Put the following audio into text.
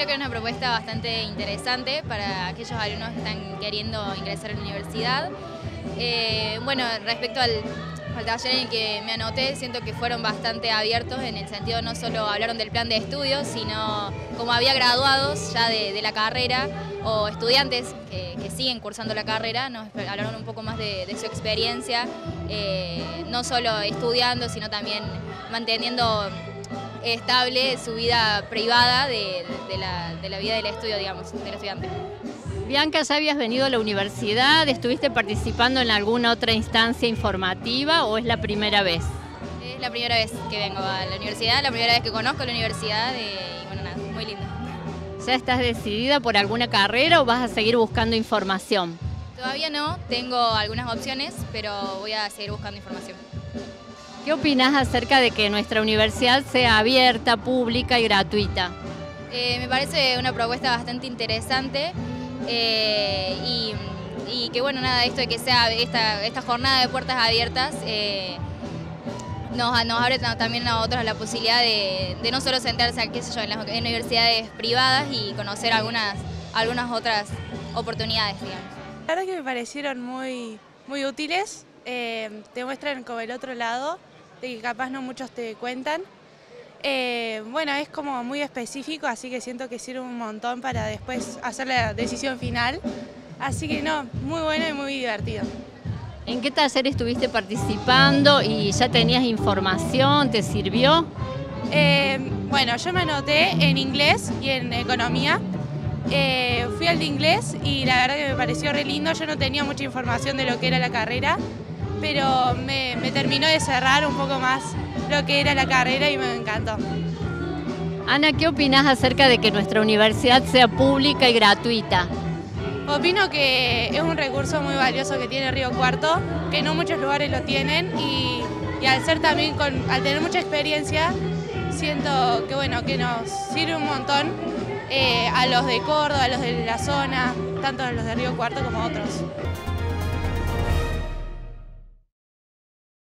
Creo que es una propuesta bastante interesante para aquellos alumnos que están queriendo ingresar a la universidad. Bueno, respecto al taller en el que me anoté, siento que fueron bastante abiertos en el sentido no solo hablaron del plan de estudios, sino como había graduados ya de la carrera o estudiantes que siguen cursando la carrera, nos hablaron un poco más de su experiencia, no solo estudiando, sino también manteniendo estable su vida privada de la vida del estudio, digamos, del estudiante. Bianca, ¿ya habías venido a la universidad? ¿Estuviste participando en alguna otra instancia informativa o es la primera vez? Es la primera vez que vengo a la universidad, la primera vez que conozco la universidad y bueno, nada, muy lindo. ¿Ya estás decidida por alguna carrera o vas a seguir buscando información? Todavía no, tengo algunas opciones, pero voy a seguir buscando información. ¿Qué opinás acerca de que nuestra universidad sea abierta, pública y gratuita? Me parece una propuesta bastante interesante. Y que bueno, nada, esto de que sea esta jornada de puertas abiertas nos abre también a nosotros la posibilidad de no solo sentarse, qué sé yo, en las universidades privadas y conocer algunas otras oportunidades, digamos. La verdad es que me parecieron muy útiles, te muestran como el otro lado, de que capaz no muchos te cuentan. Bueno, es como muy específico, así que siento que sirve un montón para después hacer la decisión final. Así que no, muy bueno y muy divertido. ¿En qué taller estuviste participando y ya tenías información? ¿Te sirvió? Bueno, yo me anoté en inglés y en economía. Fui al de inglés y la verdad que me pareció re lindo. Yo no tenía mucha información de lo que era la carrera, pero me terminó de cerrar un poco más lo que era la carrera y me encantó. Ana, ¿qué opinás acerca de que nuestra universidad sea pública y gratuita? Opino que es un recurso muy valioso que tiene Río Cuarto, que no muchos lugares lo tienen y al ser también al tener mucha experiencia, siento que bueno, que nos sirve un montón a los de Córdoba, a los de la zona, tanto a los de Río Cuarto como a otros.